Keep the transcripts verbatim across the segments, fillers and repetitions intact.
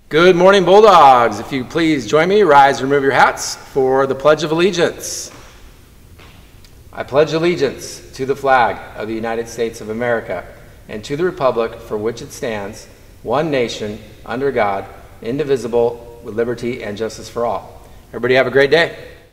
Good morning, Bulldogs. If you please join me, rise and remove your hats for the Pledge of Allegiance. I pledge allegiance to the flag of the United States of America and to the republic for which it stands, one nation, under God, indivisible, with liberty and justice for all. Everybody have a great day.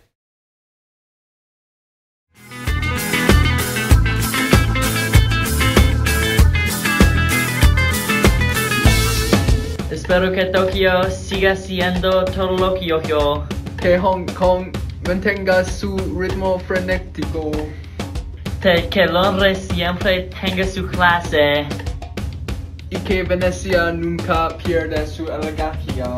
Espero que Tokio siga siendo todo lo que yo quiero. Que Hong Kong mantenga su ritmo frenético. De que Londres siempre tenga su clase. Y que Venecia nunca pierda su elegancia.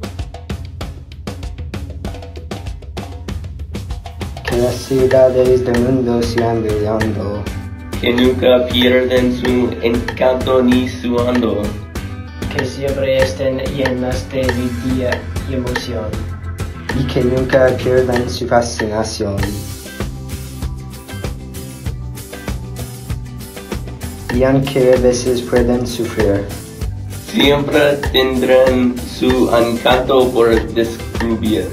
Que las ciudades del mundo sigan brillando. Que nunca pierdan su encanto ni su ando. Que siempre estén llenas de vida y emoción. Y que nunca pierdan su fascinación. Y aunque a veces puedan sufrir, siempre tendrán su encanto por descubrir.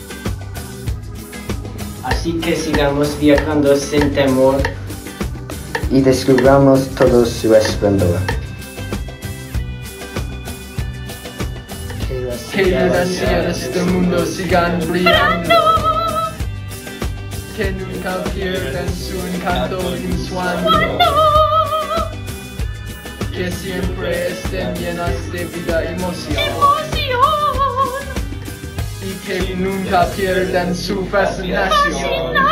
Así que sigamos viajando sin temor y descubramos todo su esplendor. Que las ciudades del mundo sigan brillando. Que nunca pierdan su encanto y su ánimo. Que siempre estén llenas de vida y emoción. Y que nunca pierdan su fascinación.